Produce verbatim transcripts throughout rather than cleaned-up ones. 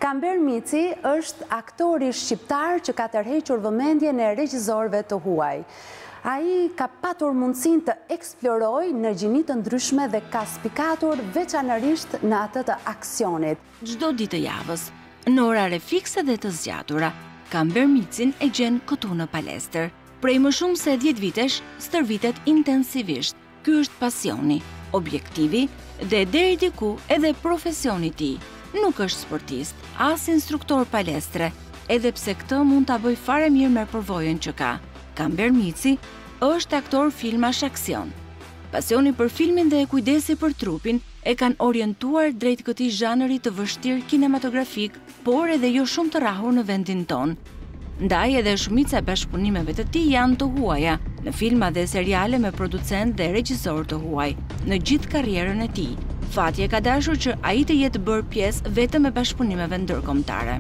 Kamber Mici është aktori shqiptar që ka tërhequr vëmendjen e regjisorëve të huaj. Ai ka patur mundësinë të eksplorojë në gjini të ndryshme dhe ka spikatur veçanërisht në atë të aksionit. Çdo ditë të javës, në orare fikse dhe të zgjatura, Kamber Micin e gjen këtu në palestër. Prej më shumë se dhjetë vitesh, stërvitet intensivisht. Ky është pasioni, objektivi dhe deri diku edhe profesioni i tij. Nuk është sportist, as instruktor palestre, edhe pse këtë mund ta bëj fare mirë me përvojën që ka. Kamber Mici është aktor filmash aksion. Pasioni për filmin dhe e kujdesi për trupin e kanë orientuar drejt këtij zhanri të vështirë kinematografik, por edhe jo shumë të rrahur në vendin tonë. Ndaj edhe shumica e bashkëpunimeve të tij janë të huaja, në filma dhe seriale me producent dhe regjisor të huaj, në gjithë karrierën e tij. Fati e ka dashur që ai të jetë bërë pjesë vetëm e bashkëpunimeve ndërkombëtare.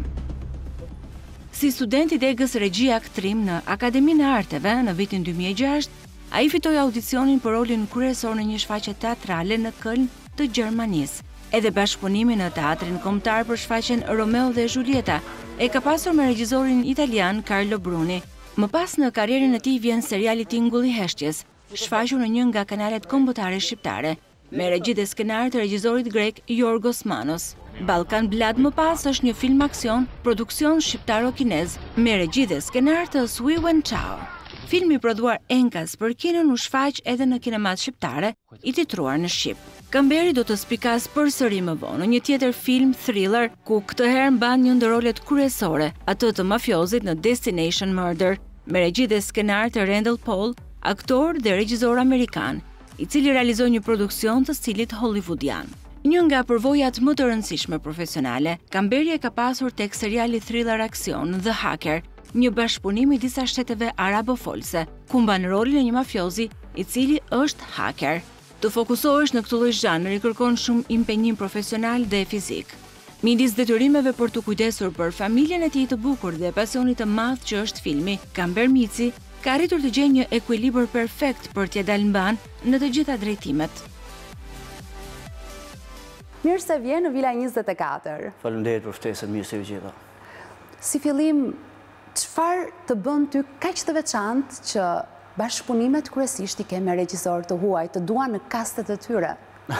Si student i degës regji aktrim në Akademinë e Arteve në vitin dy mijë e gjashtë, ai fitoi audicionin për rolin kryesor në një shfaqje teatrale në Köln të Gjermanisë. Edhe bashkëpunimi në teatrin kombëtar për shfaqjen Romeo dhe Julieta e ka pasur me regjisorin italian Carlo Bruni. Më pas në karrierën e tij vjen seriali Tingulli i Heshtjes, shfaqur në një nga kanalet kombëtare shqiptare, me regji dhe skenar të regjisorit grek Yorgos Manos. Balkan Blood më pas është një film aksion, produksion shqiptaro-kinez, me regji dhe skenar të Sui Wen-chao. Filmi prodhuar enkas për kinën u shfaq edhe në kinemat shqiptare, i titruar në shqip. Kamberi do të spikas përsëri më vonë në një tjetër film thriller, ku këtë herë mban një ndër rolet kryesore, atë të mafiozit në Destination Murder, me regji dhe skenar të Randall Paul, aktor dhe regjisor amerikan, i cili realizoi një produksion të stilit hollywoodian. Një nga përvojat më të rëndësishme profesionale, Kamberi e ka pasur tek seriali thriller aksion The Hacker, një bashkëpunim i disa shteteve arabofolse, ku mban rolin e një mafiozi i cili është haker. Të fokusohesh në këtë lloj zhanri kërkon shumë impenjim profesional dhe fizik. Midis detyrimeve për të kujdesur për familjen e tij të bukur dhe pasionit të madh që është filmi, Kamber Mici ka arritur të gjejë një ekuilibër perfekt për t'ia dalë mban në të gjitha drejtimet. Mirë se vjen në Vila njëzet e katër. Faleminderit për ftesën, mirë se u gjeta. Si fillim, çfarë të bën ty kaq të veçantë që bashkëpunimet kryesisht i ke me regjisor të huaj, të duan në kastet e tyre?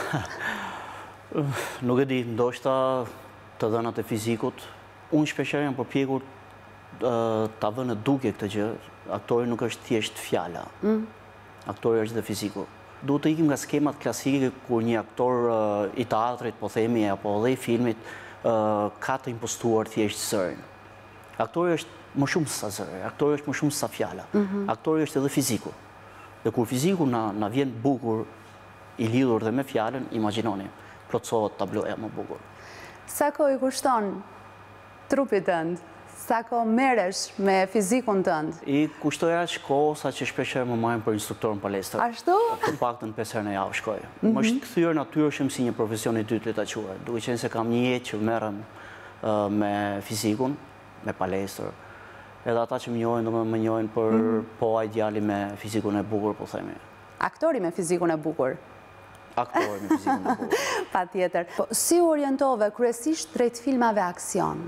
Nuk e di, ndoshta të dhënat e fizikut. Unë shpeshherë jam përpjekur ta vë në dukje këtë gjë. Aktori nuk është thjesht fjala. Mm. Aktori është dhe fiziku. Duhet të ikim nga skemat klasike kur një aktor i teatrit, po themi, apo dhe i filmit ka të impostuar thjesht zërin. Aktori është më shumë sa zëri, aktori është më shumë sa fjala. Mm-hmm. Aktori është edhe fiziku. Dhe kur fiziku na, na vjen bukur, i lidhur dhe me fjalën, imagjinoni, plotësohet tabloja më bukur. Sa kohë i kushton trupit tënd? Sa kohë merresh me fizikun tënd? I kushtoj aq kohë sa që shpeshherë më marrin për instruktor në palestër. Ashtu? Të paktën pesë herë në javë shkoj. Mm-hmm. Më është kthyer natyrshëm si një profesion i dytë le ta quaj. Duke qenë se kam një jetë që merrem uh, me fizikun, me palestër. Edhe ata që më njohin, do më njohin për mm-hmm. po ai djali me fizikun e bukur, po themi. Aktori me fizikun e bukur. Aktori me fizikun e bukur. Patjetër. Po, si u orientove kryesisht drejt filmave aksion?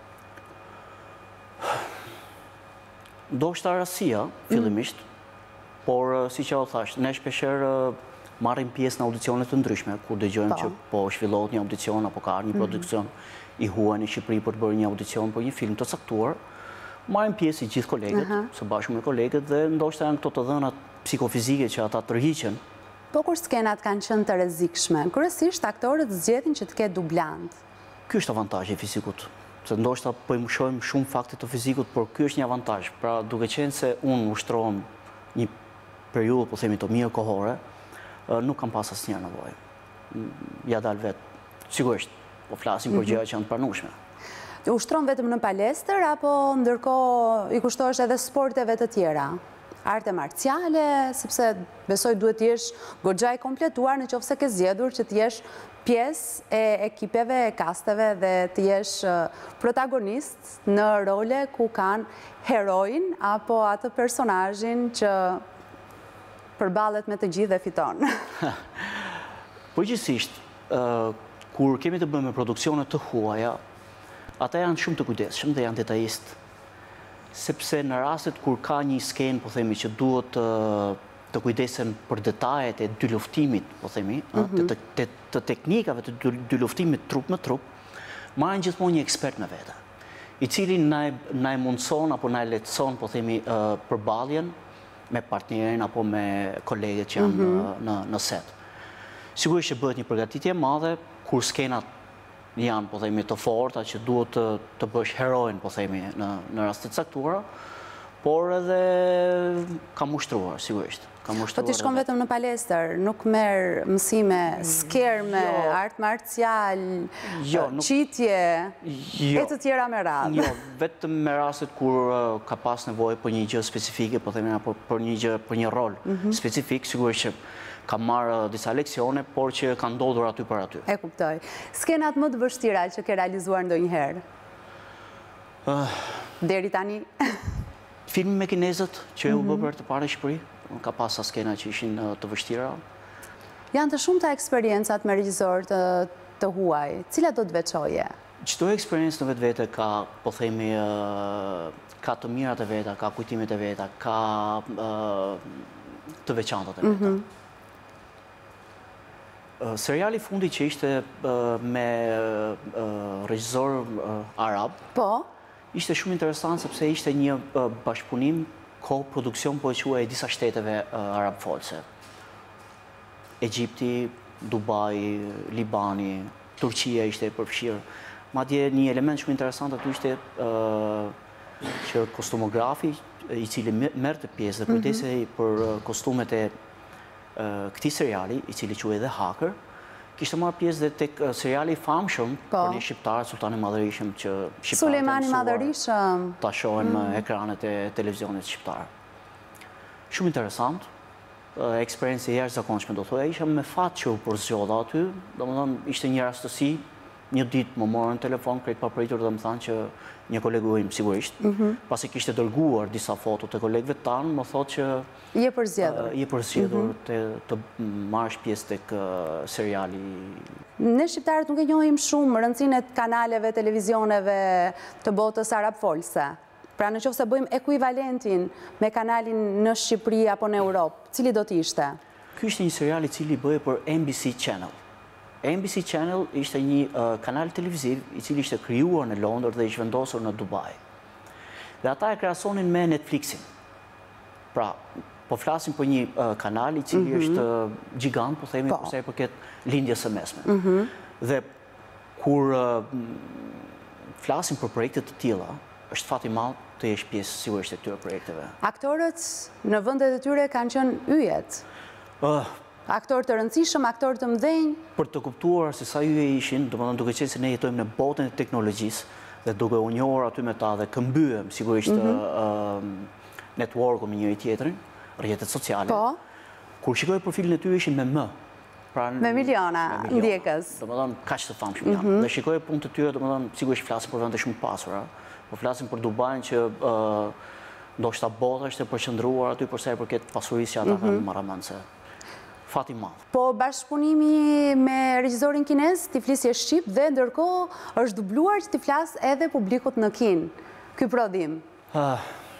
Do shta rasia, fillimisht, mm. por si që o thash, ne shpesher marrim pjesë në audicionet të ndryshme, kur dëgjojmë që po shvillohet një audicion, apo ka një mm. produksion i huaj në Shqipëri për të bërë një audicion për një film të caktuar, marrim pjesë i gjithë kolegët, uh -huh. së bashku me kolegët, dhe ndoshta janë këto të dhënat psikofizike që ata tërhiqen. Po kur skenat kanë qenë të rrezikshme, kryesisht aktorët zgjedhin që të ketë dublant. Ky është avantazhi i fizikut. Se ndoshta po i mshojmë shumë fakte të fizikut, por ky është një avantazh. Pra, duke qenë se unë ushtrohem një periudhë, po themi të mirë kohore, nuk kam pas asnjëherë nevojë. Ja dal vet. Sigurisht, po flasim për gjëra që janë të pranueshme. Ushtron vetëm në palestër apo ndërkohë i kushtohesh edhe sporteve të tjera? Arte marciale, sepse besoj duhet të jesh goxha i kompletuar nëse ke zgjedhur që të jesh pjesë e ekipeve, e kasteve dhe të jesh protagonist në role ku kanë heroin apo atë personazhin që përballet me të gjithë dhe fiton. Përgjithsisht, kur kemi të bëjmë me produksione të huaja, ata janë shumë të kujdesshëm dhe janë detajist, sepse në rastet kur ka një skenë, po themi, që duhet të, të kujdesen për detajet e dy luftimit, po themi, të, të, të, të teknikave të dy, dy luftimit trup me trup, marrin gjithmonë një ekspert me vete, i cili na e, na e mundson apo na e lehtëson, po themi, uh, përballjen me partnerin apo me kolegët që janë mm-hmm. në, në set. Sigurisht që bëhet një përgatitje e madhe kur skenat janë, po themi, të forta që duhet të, të bësh heroin, po themi, në, në rastet caktuara, por edhe ka mushtruar, sigurisht. Po ti shkon vetëm në palestër, nuk merr mësime skerme, jo, art marcial, jo, nuk, qitje, jo, e të tjera me radhë. Jo, vetëm me rastet kur uh, ka pas nevojë për një gjë specifike, po themi, apo për një gjë, për një rol mm-hmm. specifik, sigurisht që ka marrë disa leksione, por që ka ndodhur aty për aty. E kuptoj. Skenat më të vështira që ke realizuar ndonjëherë? Uh, Deri tani? Filmi me kinezët që mm-hmm. u bë për të parë në Shqipëri, ka pasa skena që ishin të vështira. Janë të shumta eksperiencat me regjisor të, të huaj. Cilat do të veçoje? Çdo eksperiencë në vetë vete ka, po themi, uh, ka të mirat e veta, ka kujtimet e veta, ka uh, të veçantat e veta. Mm-hmm. Uh, seriali fundi që ishte uh, me uh, regjisor uh, arab, po? Ishte shumë interesant sepse ishte një uh, bashkëpunim ko-produksion, po e quaj e disa shteteve uh, arab folse. Egjipti, Dubai, Libani, Turqia ishte e përfshirë. Madje një element shumë interesant aty ishte uh, që kostumografi, i cili merrte pjesë dhe kujdese mm-hmm. për uh, kostumet e uh, këtij seriali, i cili quhej The Hacker, kishte marrë pjesë dhe tek uh, seriali i famshëm për një shqiptar, Sultani Madhërishëm, që shqiptarët Sulejmani Madhërishëm ta shohin në mm. ekranet e televizionit shqiptar. Shumë interesant, uh, eksperiencë e jashtëzakonshme, do thoya, isha me fat që u përzgjodha aty, domethënë ishte një rastësi, një ditë më morën telefon krejt papritur dhe më thanë që një kolegu im sigurisht, mm-hmm. pasi kishte dërguar disa foto të kolegëve tanë, më thotë që je përzgjedhur. Uh, je përzgjedhur mm-hmm. të, të marrësh pjesë tek uh, seriali. Ne shqiptarët nuk e njohim shumë rëndësinë e kanaleve, televizioneve të botës arab folse. Pra në qoftë se bëjmë ekuivalentin me kanalin në Shqipëri apo në Europë, cili do të ishte? Ky ishte një serial i cili bëhej për N B C Channel. N B C Channel ishte një uh, kanal televiziv i cili ishte krijuar në Londër dhe ishte vendosur në Dubai. Dhe ata e krahasonin me Netflixin. Pra, po flasim për një uh, kanal i cili mm-hmm. është uh, gjigant, po themi, për sa i përket lindjes së mesme. Mm-hmm. Dhe kur uh, flasim për projekte të tilla, është fat i madh të jesh pjesë sigurisht e këtyre projekteve. Aktorët në vendet e tyre kanë qenë yjet. Uh, Aktor të rëndësishëm, aktor të mëdhenj. Për të kuptuar se sa yje ishin, domethënë duke qenë se ne jetojmë në botën e teknologjisë dhe duke u njohur aty me ta dhe këmbyem sigurisht mm-hmm. uh, networku me njëri tjetrin, rrjetet sociale. Po. Kur shikoj profilin e tyre ishin me më. Pra me miliona ndjekës. Domethënë kaq të famshëm janë. Mm-hmm. Dhe shikoj punët e tyre, domethënë sigurisht flasin për vende shumë pasura, po flasin për Dubain që uh, ndoshta bota është e përqendruar aty për sa i përket pasurisë që ata kanë mm-hmm. marramendse. Fati madh. Po bashkëpunimi me regjisorin kinez, ti flisje shqip dhe ndërkohë është dubluar që ti flas edhe publikut në Kin. Ky prodhim. Uh,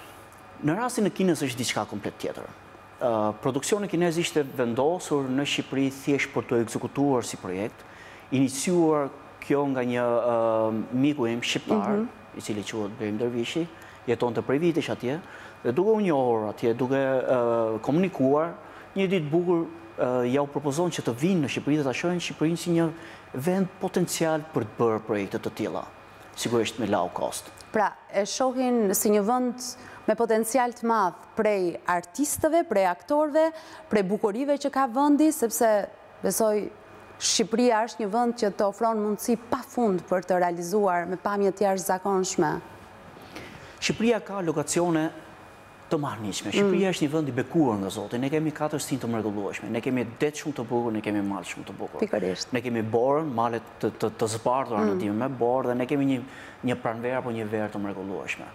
në rastin e Kinës është diçka komplet tjetër. Uh, produksioni kinez ishte vendosur në Shqipëri thjesht për të ekzekutuar si projekt, iniciuar kjo nga një uh, miku im shqiptar, mm-hmm. i cili quhet Berim Dervishi, jetonte prej vitesh atje, dhe duke u njohur atje, duke uh, komunikuar, një ditë bukur Uh, ja u propozon që të vinë në Shqipëri dhe ta shohin Shqipërinë si një vend potencial për të bërë projekte të tilla, sigurisht me low cost. Pra, e shohin si një vend me potencial të madh prej artistëve, prej aktorëve, prej bukurive që ka vendi, sepse besoj Shqipëria është një vend që të ofron mundësi pafund për të realizuar me pamje të jashtëzakonshme. Shqipëria ka lokacione të marrënjshme. Shqipëria mm. është një vend i bekuar nga Zoti. Ne kemi katër stin të mrekullueshme. Ne kemi det shumë të bukur, ne kemi mal shumë të bukur. Pikërisht. Ne kemi borën, malet të, të, të zbardhura mm. në dimër me borë, dhe ne kemi një, një pranverë apo një verë të mrekullueshme.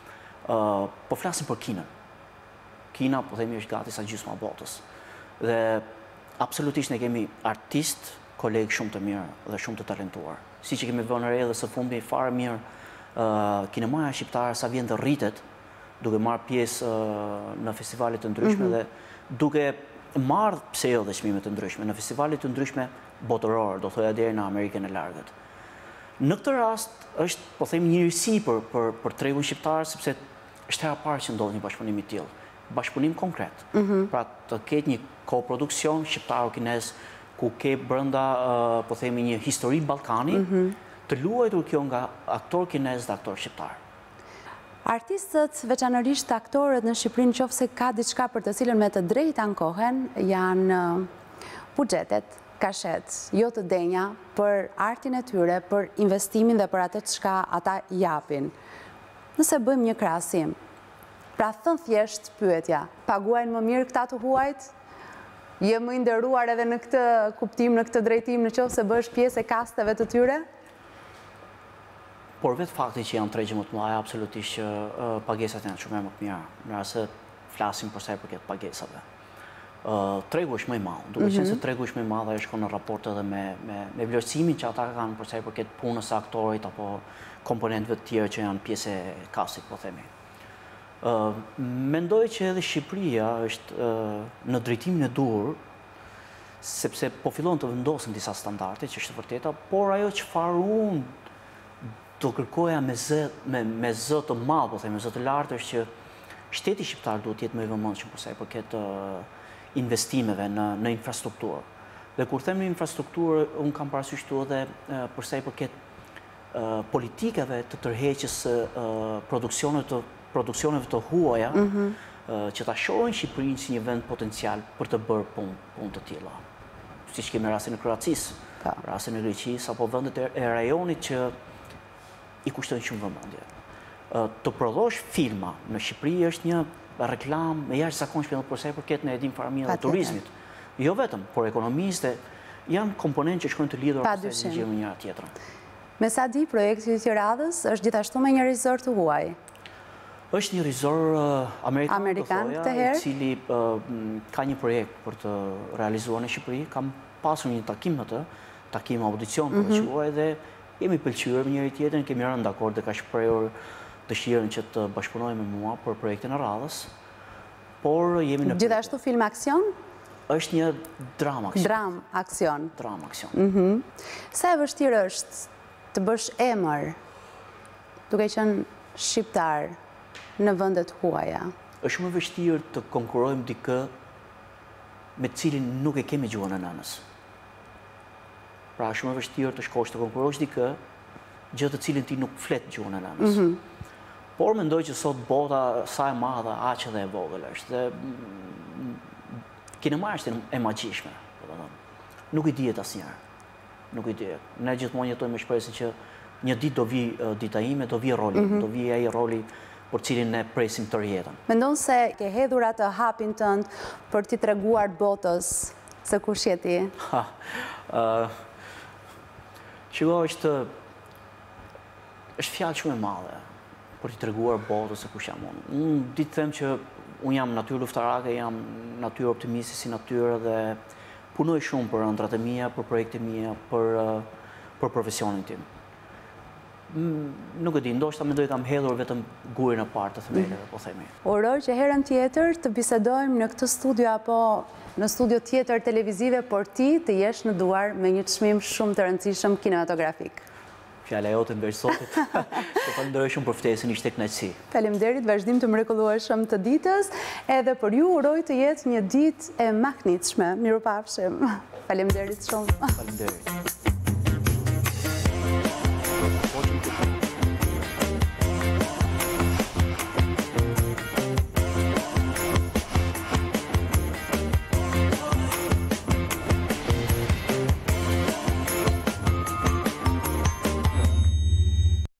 Uh, po flasim për Kinën. Kina, po themi, është gati sa gjysma botës. Dhe absolutisht ne kemi artist, kolegë shumë të mirë dhe shumë të talentuar. Si që kemi vënë re dhe së fundi fare mirë kinemaja shqiptare sa vjen të rritet, duke marrë pjesë në festivalet të ndryshme dhe duke marrë pse jo dhe çmime të ndryshme, në festivalet të ndryshme botëror, do thoya deri në Amerikën e Largët. Në këtë rast është, po them, një risi për, për, për tregun shqiptar, sepse është hera parë që ndodh një bashkëpunim i tillë. Bashkëpunim konkret. Pra të ketë një koproduksion shqiptaro-kinez ku ke brenda, uh, po themi, një histori Ballkani, të luajtur kjo nga aktor kinez dhe aktor shqiptar. Artistët, veçanërisht aktorët në Shqipërinë, qofse ka diçka për të cilën me të drejtë ankohen, janë buxhetet, kashet, jo të denja për artin e tyre, për investimin dhe për atë çka ata japin. Nëse bëjmë një krahasim, pra thënë thjesht pyetja, paguajnë më mirë këta të huajt? Je më i nderuar edhe në këtë kuptim, në këtë drejtim, në qoftë se bësh pjesë e kasteve të tyre? Por vetë fakti që janë tregje më të mëdha, absolutisht që uh, pagesat janë shumë më të mira, në rast se flasim për sa i përket pagesave. Uh, tregu është më i madh, duke qenë se tregu është më i madh, ai shkon në raport edhe me me me vlerësimin që ata kanë për sa i përket punës së aktorit apo komponentëve të tjerë që janë pjesë e kastit, po themi. Uh, mendoj që edhe Shqipëria është uh, në drejtimin e duhur, sepse po fillon të vendosen disa standarde, që është e vërteta, por ajo çfarë unë do kërkoja me zë, me, me zë të madh, po themi, me zë të lartë, është që shteti shqiptar duhet të jetë më i vëmendshëm për sa i përket uh, investimeve në, në infrastrukturë. Dhe kur them në infrastrukturë, unë kam parasysh këtu edhe uh, për sa i përket uh, politikave të tërheqjes së uh, produksioneve të produksioneve të huaja, mm -hmm. uh, që ta shohin Shqipërinë si një vend potencial për të bërë punë punë të tilla. Siç kemi rastin e Kroacisë, rastin e Greqisë apo vendet e rajonit që i kushtojnë shumë vëmendje. Uh, të prodhosh filma në Shqipëri është një reklam me jashtëzakonshme për sa i përket në edhim faramia dhe turizmit. Jo vetëm, por ekonomisë janë komponentë që shkojnë të lidhur ose në njëra tjetrën. Me sa di, projekti i Tiranës është gjithashtu me një rizor të huaj. Është një rizor uh, amerikan, amerikan të thoja, i cili uh, ka një projekt për të realizuar në Shqipëri. Kam pasur një takim me të, takim audicion për të quaj, dhe jemi pëlqyer me njëri tjetrin, kemi rënë dakord dhe ka shprehur dëshirën që të bashkëpunojmë me mua për projektin e radhës. Por jemi në gjithashtu film aksion? Është një dram aksion. Dram aksion. Dram aksion. Mm-hmm. Sa e vështirë është të bësh emër duke qenë shqiptar në vendet huaja? Është më vështirë të konkurrojmë dikë me cilin nuk e kemi gjuhën e nënës. Pra është më vështirë të shkosh të konkurrosh dikë gjë të cilin ti nuk flet gjuhën e nënës. Mm -hmm. Por mendoj që sot bota sa e madhe, aq edhe e vogël është. Dhe kinema është e magjishme. Nuk i dihet asnjëherë. Nuk i dihet. Ne gjithmonë jetojmë me shpresën që një ditë do vi dita ime, do vi roli, mm -hmm. do vi ai roli për cilin ne presim tërë jetën. Mendon se ke hedhur atë hapin tënd për t'i treguar botës se kush je ti? Ha, uh, Shiko, është është fjalë shumë e madhe për t'i treguar botës se kush jam unë. Unë ditë them që unë jam natyrë luftarake, jam natyrë optimisti si natyrë dhe punoj shumë për ëndrat e mia, për projekte mia, për, për profesionin tim. Nuk e di, ndoshta mendoj kam hedhur vetëm gurin e parë të themeleve, po themi. Uroj që herën tjetër të bisedojmë në këtë studio apo në studio tjetër televizive, por ti të jesh në duar me një çmim shumë të rëndësishëm kinematografik. Fjala jote mbeq sotit. Të falenderoj shumë për ftesën, ishte kënaqësi. Faleminderit, vazhdim të mrekullueshëm të ditës, edhe për ju uroj të jetë një ditë e mahnitshme. Mirupafshim. Faleminderit shumë. Faleminderit.